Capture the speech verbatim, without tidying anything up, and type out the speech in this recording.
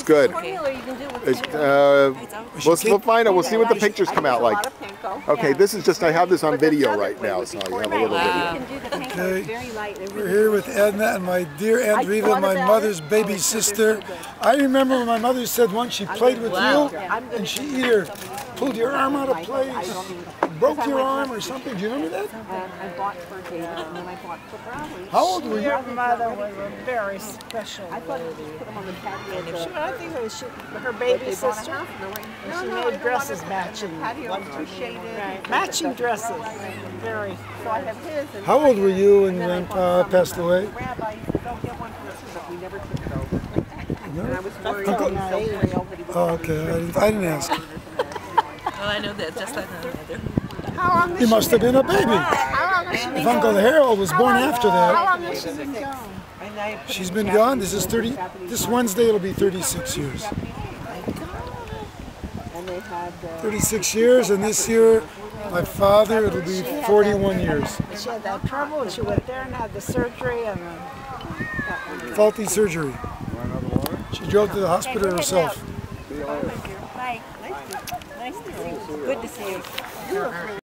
Good. Okay. It's, uh, we'll, we'll find out. We'll see what the pictures come out like. Okay, this is just, I have this on video right now, so you have a little video. Okay, we're here with Edna and my dear Aunt Reeva, my mother's baby sister. I remember when my mother said once she played with you, and she either pulled your arm out of place, broke your arm or something. Do you remember that? How old were you? Your mother was a very special lady. She, I think it was she, her baby sister. And she made dresses matching. Right. Matching dresses. Very. How old were you when Grandpa passed away? No? Uncle? Oh, okay. I didn't, I didn't ask. Oh, I know that. Just like another. He must have been a baby. If Uncle Harold was born after that. How long has she been gone? She's been gone. This is thirty. This Wednesday it'll be thirty-six years. thirty-six years, and this year, my father, it'll be forty-one years. She had that trouble, and she went there and had the surgery and the faulty surgery. She drove to the hospital herself. Bye. Nice to see you. Good to see you.